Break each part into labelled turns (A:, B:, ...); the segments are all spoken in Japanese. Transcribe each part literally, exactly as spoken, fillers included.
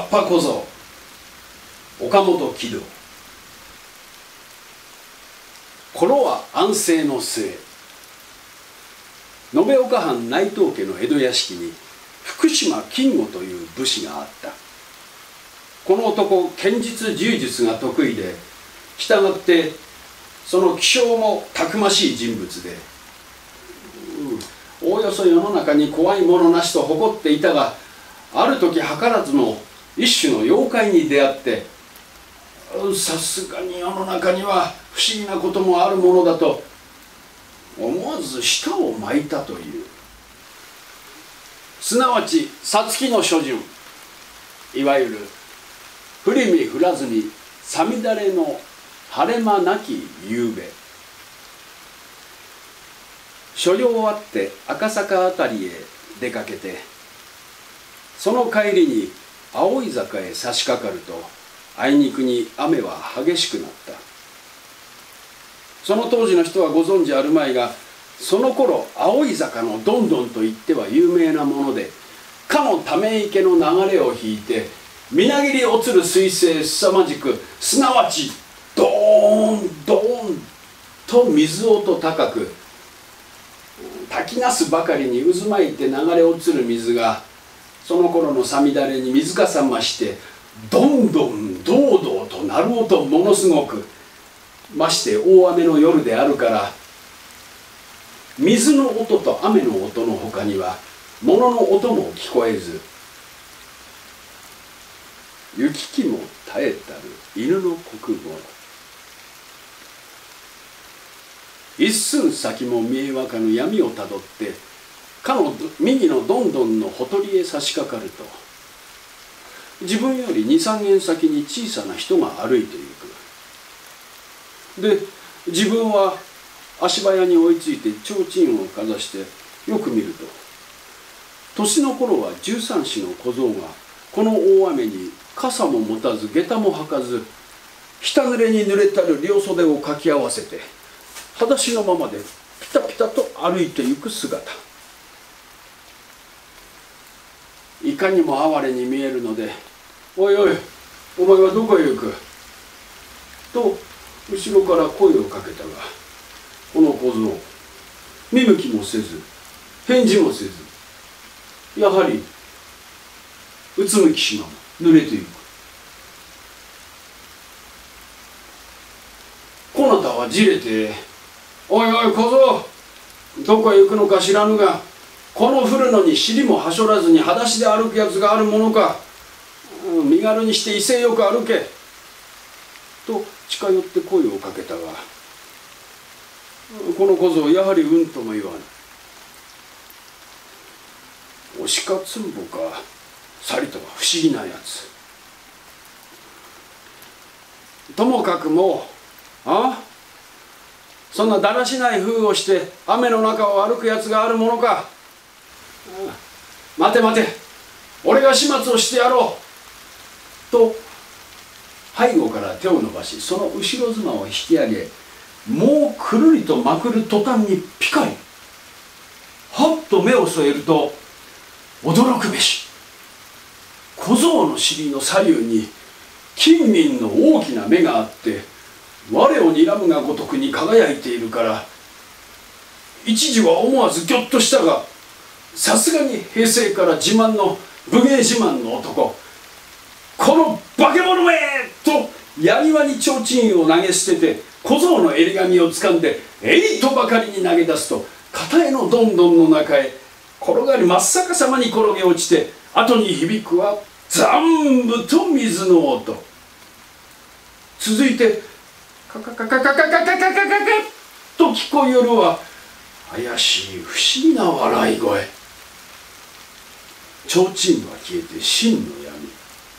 A: っぱ小僧岡本喜道。頃は安政の末、延岡藩内藤家の江戸屋敷に福島金吾という武士があった。この男、剣術柔術が得意で、したがってその気性もたくましい人物で、おおよそ世の中に怖いものなしと誇っていたが、ある時図らずも一種の妖怪に出会って、さすがに世の中には不思議なこともあるものだと思わず舌を巻いたという。すなわち皐月の初旬、いわゆる降りみ降らずにさみだれの晴れ間なき夕べ、所用終わって赤坂あたりへ出かけて、その帰りに葵坂へ差し掛かると、あいにくに雨は激しくなった。その当時の人はご存じあるまいが、その頃葵坂のどんどんといっては有名なもので、かのため池の流れを引いてみなぎり落つる水星すさまじく、すなわちドーンドーンと水音高く、滝なすばかりに渦巻いて流れ落ちる水が、その頃のさみだれに水かさ増して、どんどんどうどうと鳴る音ものすごく、まして大雨の夜であるから、水の音と雨の音のほかには物の音も聞こえず、行き来も絶えたる犬の国語、一寸先も見えわかぬ闇をたどって、かの右のどんどんのほとりへ差し掛かると、自分より二三軒先に小さな人が歩いていく。で、自分は足早に追いついて提灯をかざしてよく見ると、年の頃は十三子の小僧がこの大雨に傘も持たず下駄も履かず、ひた濡れに濡れたる両袖をかき合わせて裸足のままでピタピタと歩いていく姿、いかにも哀れに見えるので、おいおい、お前はどこへ行くと後ろから声をかけたが、この小僧、見向きもせず返事もせず、やはりうつむきしまま濡れていく。こなたはじれて、おいおい小僧、どこへ行くのか知らぬが、この降るのに尻もはしょらずに裸足で歩くやつがあるものか。身軽にして威勢よく歩けと近寄って声をかけたが、この小僧やはりうんとも言わぬ。おしかつんぼかさりとは不思議なやつ。ともかくもう、あそんなだらしない風をして雨の中を歩くやつがあるものか。待て待て、俺が始末をしてやろうと背後から手を伸ばし、その後ろ妻を引き上げ、もうくるりとまくる途端にピカリ、はっと目を添えると、驚くべし、小僧の尻の左右に金銀の大きな目があって、我を睨むがごとくに輝いているから、一時は思わずぎょっとしたが、さすがに平成から自慢の武芸自慢の男、この化け物めと槍輪に提灯を投げ捨てて、小僧の襟髪をつかんでえいとばかりに投げ出すと、片絵のどんどんの中へ転がり真っ逆さまに転げ落ちて、後に響くは残部と水の音、続いてカカカカカカカカカカカカと聞こえよるは怪しい不思議な笑い声。提灯は消えて真の闇。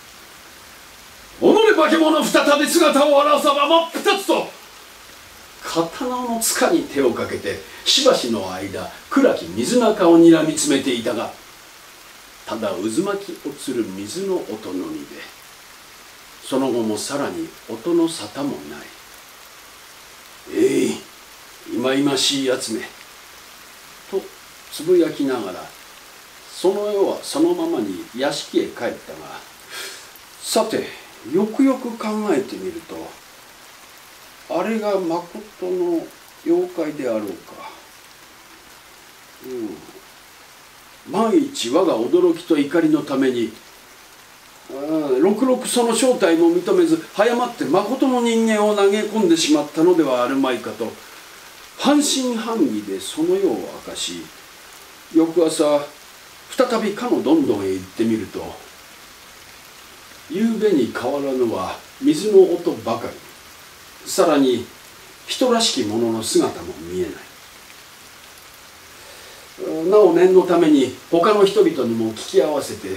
A: 己化け物再び姿を現さば真っ二つと、刀の塚に手をかけてしばしの間暗き水中をにらみつめていたが、ただ渦巻き落ちる水の音のみで、その後もさらに音の沙汰もない。えい、いまいましいやつめとつぶやきながら、その夜はそのままに屋敷へ帰ったが、 さてよくよく考えてみると、あれがまことの妖怪であろうか。うん、万一我が驚きと怒りのためにろくろくその正体も認めず早まってまことの人間を投げ込んでしまったのではあるまいかと半信半疑でその世を明かし、翌朝再びかのどんどんへ行ってみると、夕べに変わらぬは水の音ばかり、さらに人らしき者の姿も見えない。なお念のために他の人々にも聞き合わせて、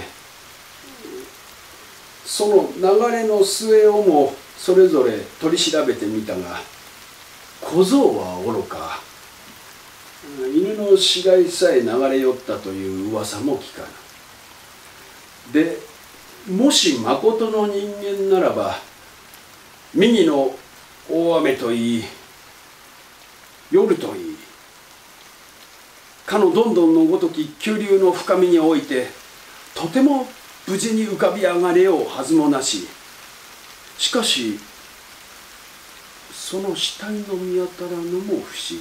A: その流れの末をもそれぞれ取り調べてみたが、小僧はおろか犬の死骸さえ流れ寄ったという噂も聞かぬ。でもしまことの人間ならば、右の大雨といい夜といい、かのどんどんのごとき急流の深みにおいてとても無事に浮かび上がれようはずもなし、しかしその死体の見当たらぬも不思議。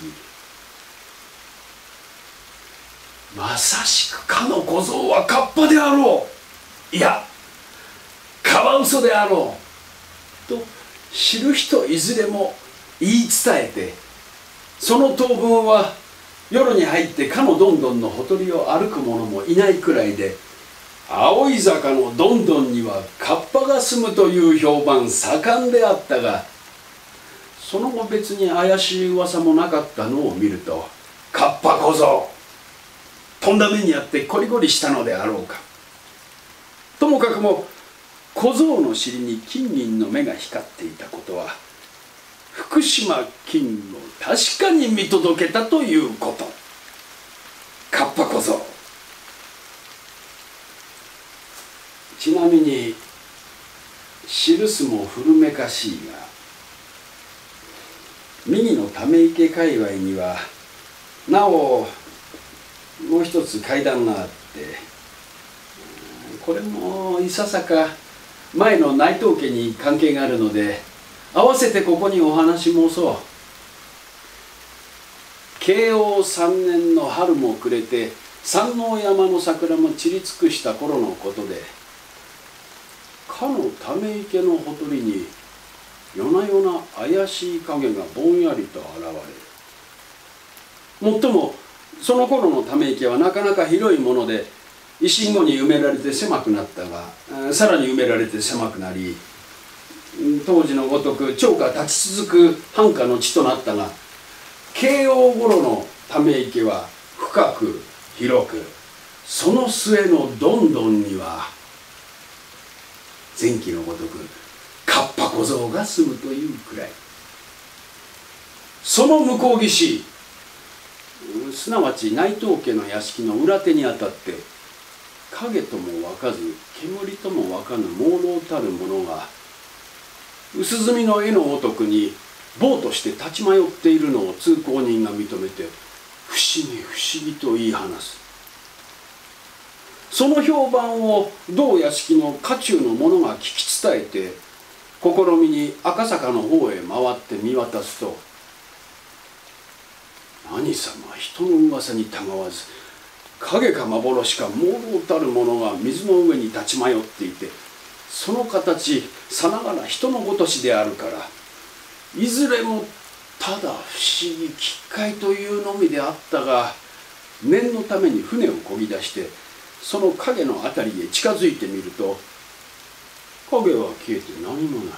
A: まさしくかの小僧はカッパであろう、いやカワウソであろうと知る人いずれも言い伝えて、その当分は夜に入ってかのどんどんのほとりを歩く者もいないくらいで、青い坂のどんどんにはカッパが住むという評判盛んであったが、その後別に怪しい噂もなかったのを見ると、カッパ小僧とんだ目にあってコリコリしたのであろうか。ともかくも小僧の尻に金銀の目が光っていたことは、福島金を確かに見届けたということ。カッパ小僧。ちなみに記すも古めかしいが、右のため池界隈にはなおもう一つ階段があって、これもいささか前の内藤家に関係があるので、合わせてここにお話申そう。慶応さんねんの春も暮れて山王山の桜も散り尽くした頃のことで、かのため池のほとりに夜な夜な怪しい影がぼんやりと現れる。もっともその頃のため池はなかなか広いもので、維新後に埋められて狭くなったが、さらに埋められて狭くなり、当時のごとく長家立ち続く繁華の地となったが、慶応頃のため池は深く広く、その末のどんどんには前期のごとくカッパ小僧が住むというくらい。その向こう岸、すなわち内藤家の屋敷の裏手にあたって、影ともわかず煙ともわかぬ朦朧たるものが薄墨の絵のごとくに棒として立ち迷っているのを通行人が認めて、不思議不思議と言い放す。その評判を同屋敷の家中の者が聞き伝えて、試みに赤坂の方へ回って見渡すと、何様人の噂にたがわず、影か幻か朦朧たるものが水の上に立ち迷っていて、その形さながら人のごとしであるから、いずれもただ不思議奇怪というのみであったが、念のために船を漕ぎ出してその影の辺りへ近づいてみると、影は消えて何もない。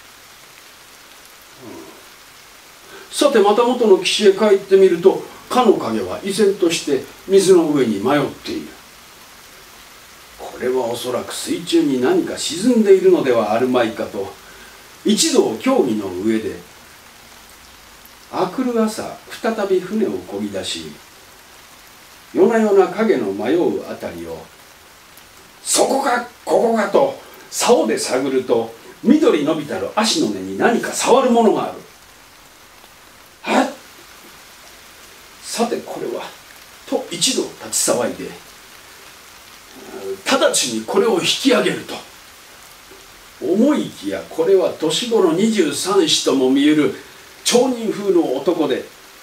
A: さてまた元の岸へ帰ってみると、かの影は依然として水の上に迷っている。これはおそらく水中に何か沈んでいるのではあるまいかと、一同協議の上で、明くる朝再び船を漕ぎ出し、夜な夜な影の迷うあたりを、そこかここかと竿で探ると、緑伸びたる足の根に何か触るものがある。はっ、さてこれはと一同立ち騒いで、直ちにこれを引き上げると、 思いきやこれは年頃二十三子とも見える町人風の男で、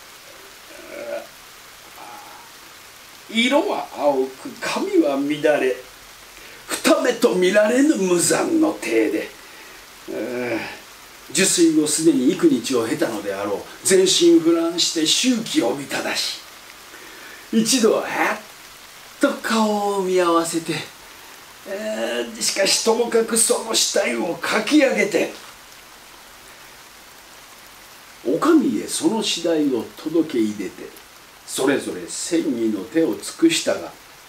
A: 色は青く髪は乱れ、二目と見られぬ無残の体で、受水をすでに幾日を経たのであろう。全身不乱して周期を見ただし、一度ははっと顔を見合わせて、えー、しかしともかくその死体をかき上げてお上へその次第を届け入れて、それぞれ戦議の手を尽くしたが、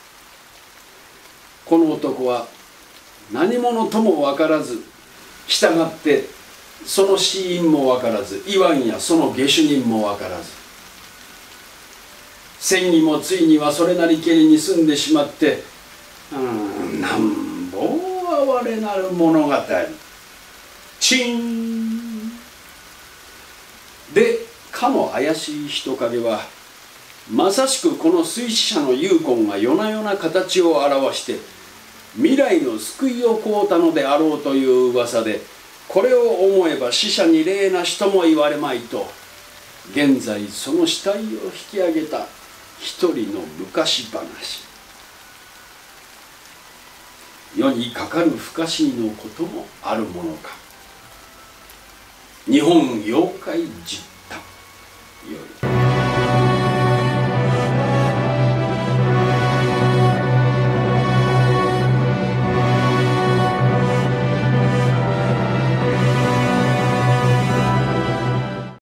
A: この男は何者とも分からず、従ってその死因も分からず、いわんやその下手人も分からず、戦議もついにはそれなりけりに済んでしまって、うーん、なんぼ哀れなる物語。チンで、かの怪しい人影はまさしくこの水死者の幽魂が夜な夜な形を現して未来の救いを請うたのであろうという噂で、これを思えば死者に礼なしとも言われまいと、現在その死体を引き上げた一人の昔話。世にかかる不可思議のこともあるものか。日本妖怪実